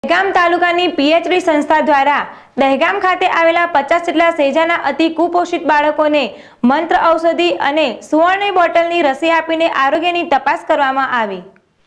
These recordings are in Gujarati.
દહેગામ તાલુકાની પીએચડી સંસ્થા દ્વારા દહેગામ ખાતે આવેલા 50 જેટલા સેજાના અતિ કુપોષિત બાળકોને મંત્ર ઔષધિ અને સુવર્ણની બોટલની રસી આપીને આરોગ્યની તપાસ કરવામાં આવી।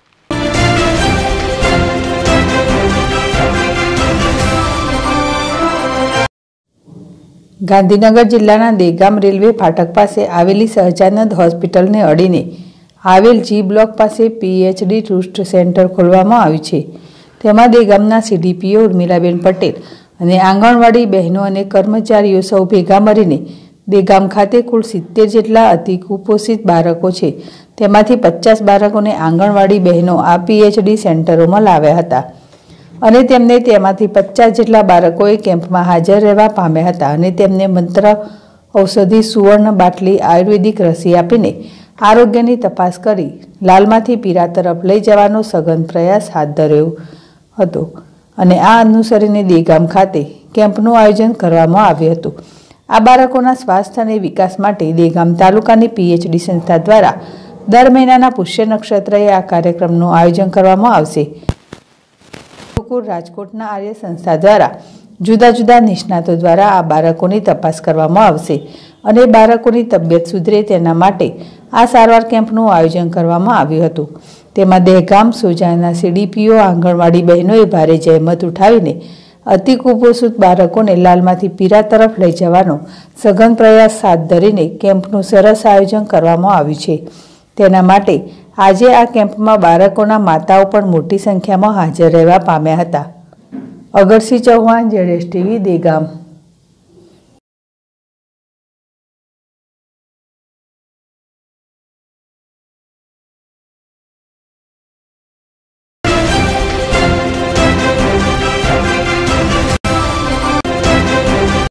ગાંધીનગર જિલ્લાના દહેગામ રેલવે ફાટક પાસે આવેલી સહજાનંદ હોસ્પિટલને અડીને આવેલ જી બ્લોક પાસે પીએચડી ટ્રુસ્ટ સેન્ટર ખોલવામાં આવ્યું છે। તેમાં દહેગામના સીડીપીઓ ઉર્મિલાબેન પટેલ અને આંગણવાડી બહેનો અને કર્મચારીઓ સૌ ભેગા મળીને દહેગામ ખાતે કુલ 70 જેટલા અતિ કુપોષિત બાળકો છે। તેમાંથી 50 બાળકોને આંગણવાડી બહેનો આ પીએચડી સેન્ટરોમાં લાવ્યા હતા અને તેમને તેમાંથી 50 જેટલા બાળકોએ કેમ્પમાં હાજર રહેવા પામ્યા હતા અને તેમને મંત્ર ઔષધિ સુવર્ણ બાટલી આયુર્વેદિક રસી આપીને આરોગ્યની તપાસ કરી લાલમાંથી પીરા તરફ લઈ જવાનો સઘન પ્રયાસ હાથ ધર્યો હતો અને આ અનુસરીને દહેગામ ખાતે કેમ્પનું આયોજન કરવામાં આવ્યું હતું। આ બાળકોના સ્વાસ્થ્ય અને વિકાસ માટે દહેગામ તાલુકાની પીએચડી સંસ્થા દ્વારા દર મહિનાના પુષ્ય નક્ષત્રએ આ કાર્યક્રમનું આયોજન કરવામાં આવશે। રાજકોટના આર્ય સંસ્થા દ્વારા જુદા જુદા નિષ્ણાતો દ્વારા આ બાળકોની તપાસ કરવામાં આવશે અને બાળકોની તબિયત સુધરે તેના માટે આ સારવાર કેમ્પનું આયોજન કરવામાં આવ્યું હતું। તેમાં દહેગામ સોજાના સીડીપીઓ આંગણવાડી બહેનોએ ભારે જહેમત ઉઠાવીને અતિ કુપોષિત બાળકોને લાલમાંથી પીરા તરફ લઈ જવાનો સઘન પ્રયાસ હાથ ધરીને કેમ્પનું સરસ આયોજન કરવામાં આવ્યું છે। તેના માટે આજે આ કેમ્પમાં બાળકોના માતાઓ પણ મોટી સંખ્યામાં હાજર રહેવા પામ્યા હતા। અગરસિંહ ચૌહાણ, ZSTV, દહેગામ।